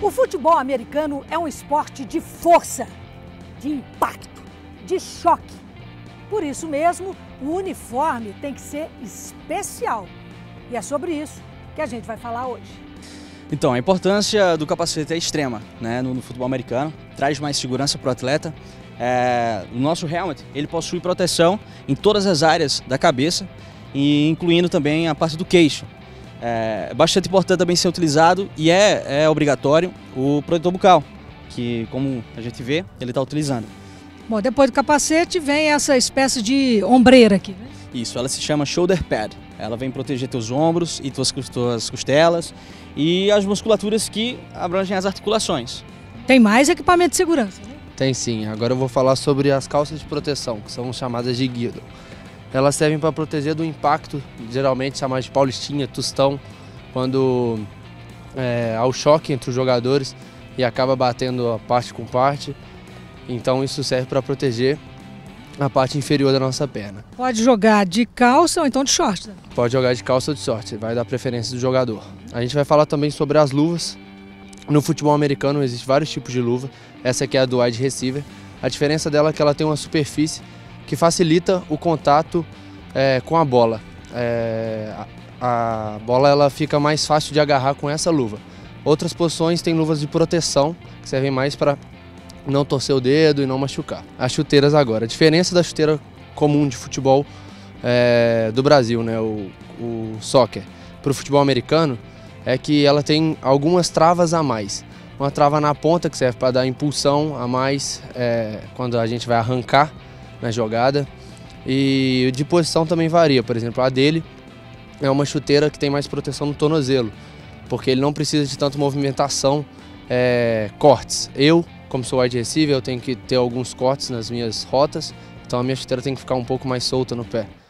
O futebol americano é um esporte de força, de impacto, de choque. Por isso mesmo, o uniforme tem que ser especial. E é sobre isso que a gente vai falar hoje. Então, a importância do capacete é extrema, né, no futebol americano, traz mais segurança para o atleta. O nosso helmet, ele possui proteção em todas as áreas da cabeça, e incluindo também a parte do queixo. É bastante importante também ser utilizado e é obrigatório o protetor bucal, que, como a gente vê, ele está utilizando. Bom, depois do capacete vem essa espécie de ombreira aqui, né? Isso, ela se chama shoulder pad. Ela vem proteger teus ombros e tuas costelas e as musculaturas que abrangem as articulações. Tem mais equipamento de segurança, né? Tem sim. Agora eu vou falar sobre as calças de proteção, que são chamadas de guido. Elas servem para proteger do impacto, geralmente chamadas de paulistinha, tostão, quando há o choque entre os jogadores e acaba batendo a parte com parte. Então isso serve para proteger a parte inferior da nossa perna. Pode jogar de calça ou então de short, né? Pode jogar de calça ou de short, vai dar preferência do jogador. A gente vai falar também sobre as luvas. No futebol americano existem vários tipos de luva. Essa aqui é a do wide receiver. A diferença dela é que ela tem uma superfície que facilita o contato com a bola. A bola ela fica mais fácil de agarrar com essa luva. Outras posições têm luvas de proteção, que servem mais para não torcer o dedo e não machucar. As chuteiras agora. A diferença da chuteira comum de futebol do Brasil, né, o soccer, para o futebol americano, é que ela tem algumas travas a mais. Uma trava na ponta que serve para dar impulsão a mais quando a gente vai arrancar na jogada. E de posição também varia. Por exemplo, a dele é uma chuteira que tem mais proteção no tornozelo, porque ele não precisa de tanta movimentação, cortes. Eu, como sou wide receiver, eu tenho que ter alguns cortes nas minhas rotas, então a minha chuteira tem que ficar um pouco mais solta no pé.